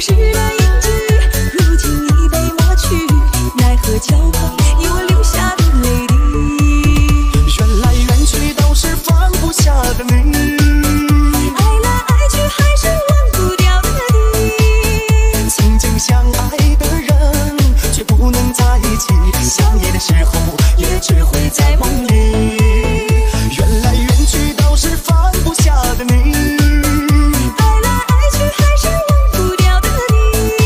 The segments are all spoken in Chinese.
时的印记，如今已被抹去，奈何交碰你我留下的泪滴。 缘来缘去都是放不下的你， 爱来爱去还是忘不掉的你。 曾经相爱的人却不能在一起，想你的时候也只会在梦里。缘来缘去都是放不下的你， 爱来爱去还是忘不掉的你。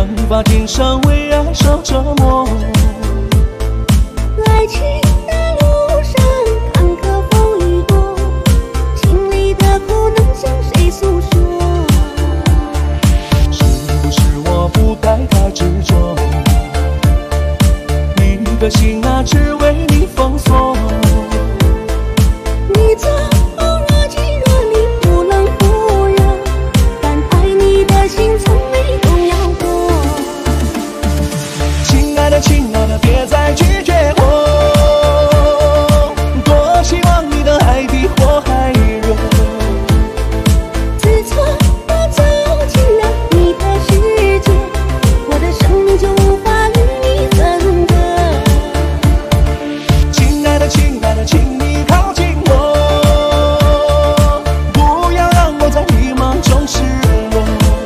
长发天上为爱受折磨。 爱情的路上坎坷风雨多，心里的苦能向谁诉说？ 是不是我不该太执着？一个心啊，只为你封锁。 你走若即若离，不冷不热，但爱你的心从没动摇过。 亲爱的，亲爱的，别再拒绝我，多希望你的爱比火还热。 自从我走进了你的世界，我的生命就无法与你分割。 亲爱的，亲爱的，请你靠近我，不要让我在迷茫中失落。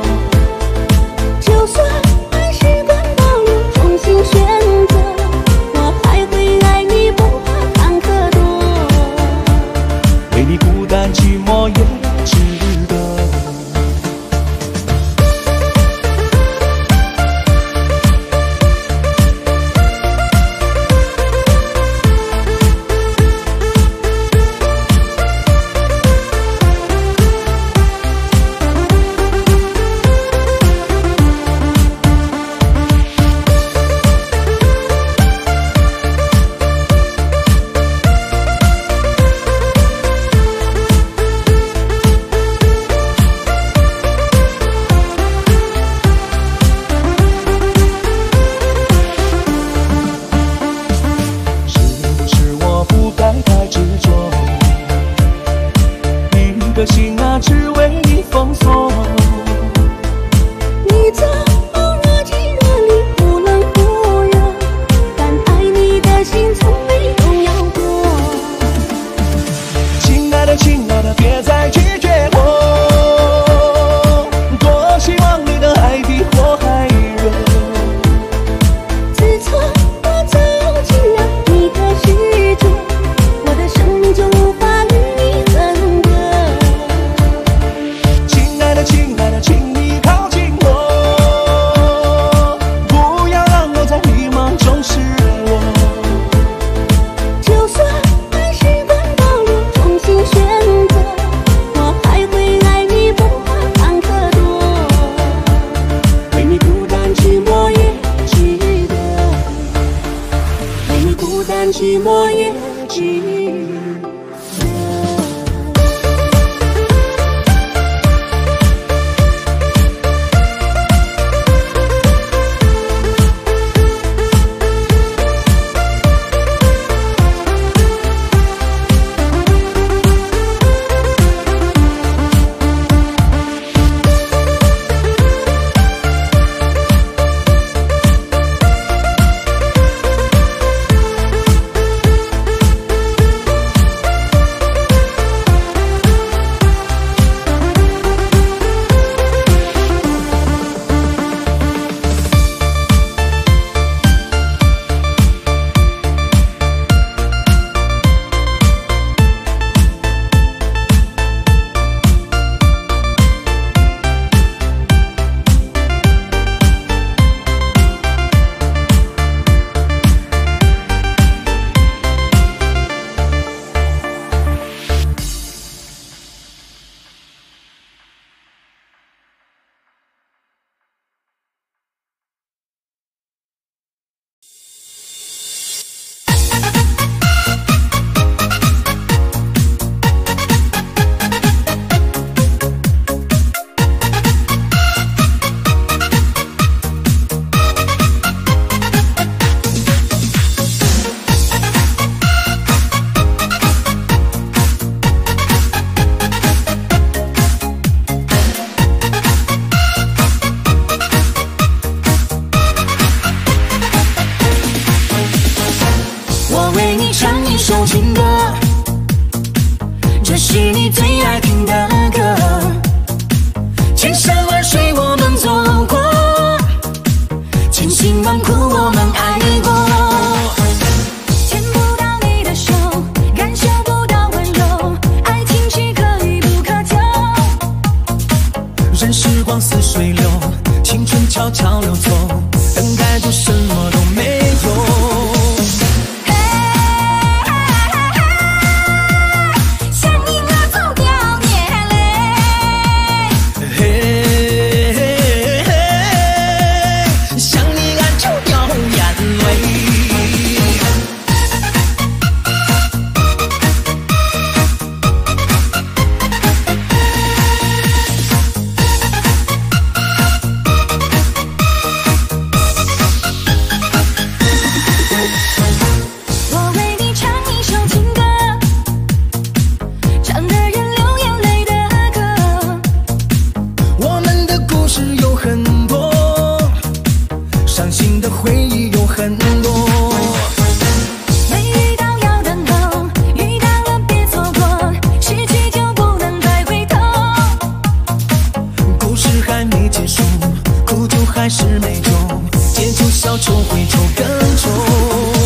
就算爱时光倒流，重新选择，我还会爱你，不怕坎坷多。 为你孤单寂寞也值得。是不是我不该太执着？一个心啊，只为你封锁。 你走若即若离，不冷不热，但爱你的心从没动摇过。 亲爱的，亲爱的，别再拒绝我，多希望你的爱比火还热。 自从我走进了你的世界，我的生命就无法与你分割。 亲爱的，亲爱的，请你靠近我，不要让我在迷茫中失落。 就算爱时光倒流，重新选择，我还会爱你，不怕坎坷多。 为你孤单寂寞也值得， 为你孤单寂寞也值得。 首情歌，这是你最爱听的歌。千山万水我们走过，千辛万苦我们爱过。 牵不到你的手，感受不到温柔，爱情是可遇不可求。 任时光似水流，青春悄悄溜走。 很多。 没遇到要等候，遇到了别错过，失去就不能再回头。 故事还没结束，苦酒还是没酒，借酒消愁，回愁更愁。